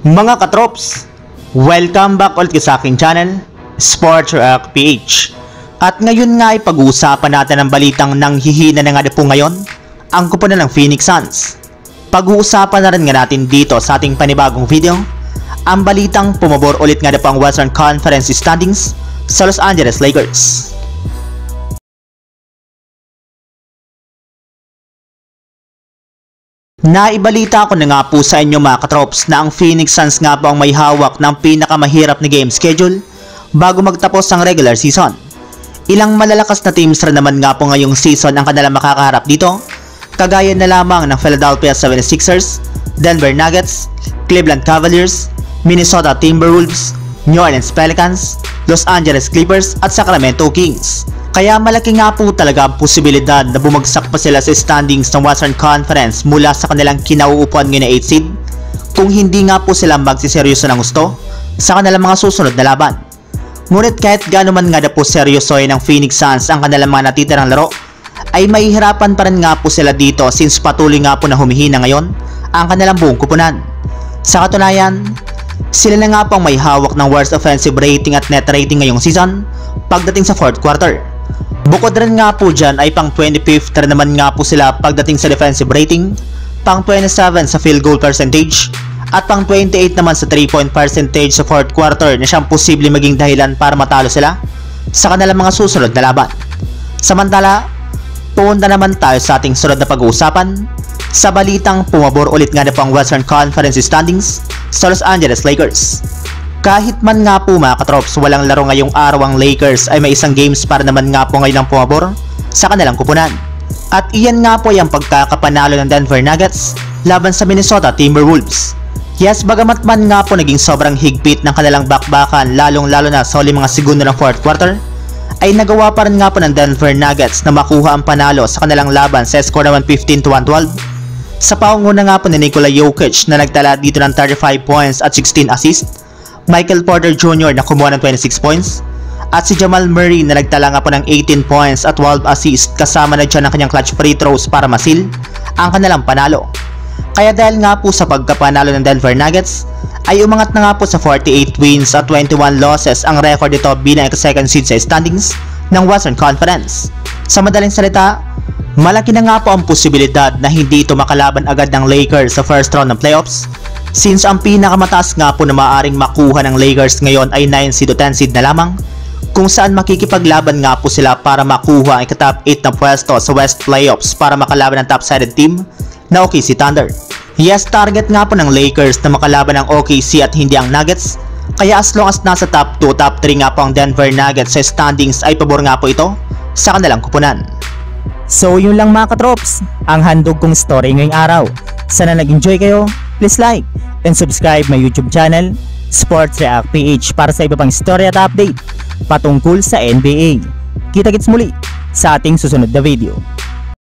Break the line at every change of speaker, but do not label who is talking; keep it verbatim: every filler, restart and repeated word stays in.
Mga katrops, welcome back ulit sa aking channel, Sports React P H. At ngayon nga ay pag-uusapan natin ang balitang nanghihina na nga po ngayon ang kupunan ng Phoenix Suns. Pag-uusapan na rin nga natin dito sa ating panibagong video ang balitang pumabor ulit nga po ang Western Conference standings sa Los Angeles Lakers. Naibalita ko na nga po sa inyo mga katrops na ang Phoenix Suns nga po ang may hawak ng pinakamahirap na game schedule bago magtapos ang regular season. Ilang malalakas na teams rin naman nga po ngayong season ang kanilang makakaharap dito, kagaya na lamang ng Philadelphia seventy-sixers, Denver Nuggets, Cleveland Cavaliers, Minnesota Timberwolves, New Orleans Pelicans, Los Angeles Clippers at Sacramento Kings. Kaya malaki nga po talaga ang posibilidad na bumagsak pa sila sa standings ng Western Conference mula sa kanilang kinauupuan ngayon na eighth seed kung hindi nga po sila magsiseryoso ng gusto sa kanilang mga susunod na laban. Ngunit kahit gaano man nga na po seryosoy ng Phoenix Suns ang kanilang mga natitirang laro, ay mahihirapan pa rin nga po sila dito since patuloy nga po na humihina ngayon ang kanilang buong kupunan. Sa katunayan, sila na nga po ang may hawak ng worst offensive rating at net rating ngayong season pagdating sa fourth quarter. Bukod rin nga po dyan ay pang twenty-fifth rin naman nga po sila pagdating sa defensive rating, pang twenty-seven sa field goal percentage, at pang twenty-eight naman sa three point percentage sa fourth quarter na siyang posibleng maging dahilan para matalo sila sa kanilang mga susunod na laban. Samantala, pumunta naman tayo sa ating sunod na pag-uusapan sa balitang pumabor ulit nga na po ang Western Conference standings sa Los Angeles Lakers. Kahit man nga po mga katrops walang laro ngayong araw ang Lakers, ay may isang games para naman nga po ngayon ang pumabor sa kanilang kupunan. At iyan nga po yung pagkakapanalo ng Denver Nuggets laban sa Minnesota Timberwolves. Yes, bagamat man nga po naging sobrang higpit ng kanilang bakbakan lalong lalo na sa huling mga segundo ng fourth quarter, ay nagawa pa rin nga po ng Denver Nuggets na makuha ang panalo sa kanilang laban sa score na one fifteen to one twelve. Sa paunguna nga po ni Nikola Jokic na nagtala dito ng thirty-five points at sixteen assists, Michael Porter Junior na kumuha ng twenty-six points, at si Jamal Murray na nagtala nga po ng eighteen points at twelve assists kasama na dyan ang kanyang clutch free throws para masil ang kanilang panalo. Kaya dahil nga po sa pagkapanalo ng Denver Nuggets, ay umangat na nga po sa forty-eight wins at twenty-one losses ang record ito bilang second seed sa standings ng Western Conference. Sa madaling salita, malaki na nga po ang posibilidad na hindi ito makalaban agad ng Lakers sa first round ng playoffs, since ang pinakamataas nga po na maaaring makuha ng Lakers ngayon ay nine seed o ten seed na lamang, kung saan makikipaglaban nga po sila para makuha ang top eight na pwesto sa West Playoffs para makalaban ng top-sided team na O K C Thunder. Yes, target nga po ng Lakers na makalaban ng O K C at hindi ang Nuggets, kaya as long as nasa top two, top three nga po ang Denver Nuggets sa standings ay pabor nga po ito sa kanilang kupunan.
So yun lang mga katrops, ang handog kong story ngayong araw. Sana nag-enjoy kayo, please like and subscribe my YouTube channel, Sports React P H, para sa iba pang story at update patungkol sa N B A. Kita-kits muli sa ating susunod na video.